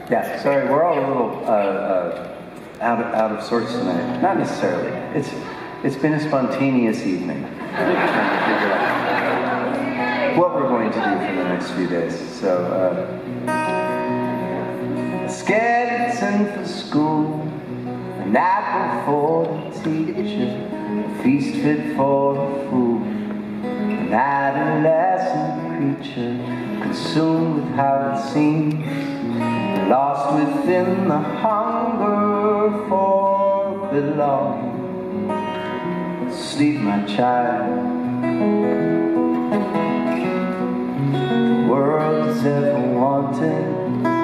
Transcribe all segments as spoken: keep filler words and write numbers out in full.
Yeah, sorry, we're all a little uh, uh, out, of, out of sorts tonight. Not necessarily. It's, it's been a spontaneous evening. Trying to figure out what we're going to do for the next few days. So, uh, a skeleton for school, an apple for the teacher, a feast fit for the fool, an adolescent creature, consumed with how it seems, lost within the hunger for belonging. Sleep, my child. The world's ever wanted.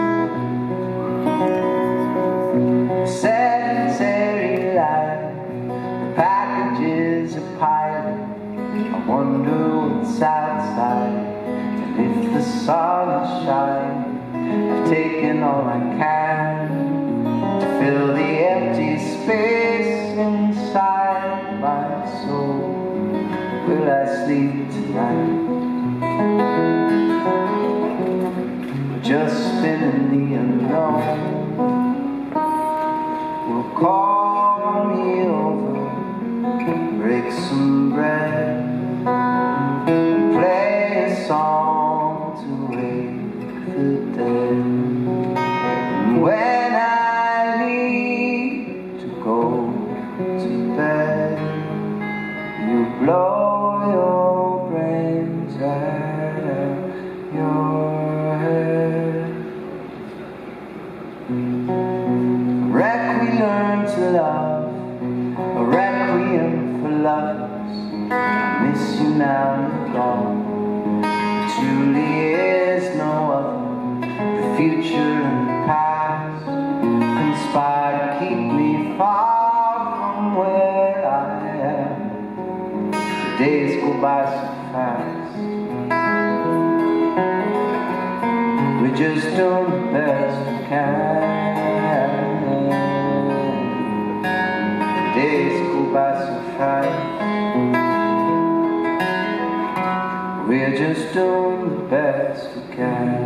Sedentary life, the packages are piling. I wonder what's outside, and if the sun is shining. I've taken all I can to fill the empty space inside my soul. Will I sleep tonight? We're just spinning the unknown. Will call me over, break some bread, play a song to wake the dead. And when I need to go to bed, you blow your brains out of your head. A wreck we learn to love, a requiem for lovers. I miss you now you're gone. There truly is no other. The future and the past conspire to keep me far from where I am. The days go by so fast. We're just doing the best we can. The days go by so fast. We're just doing the best we can.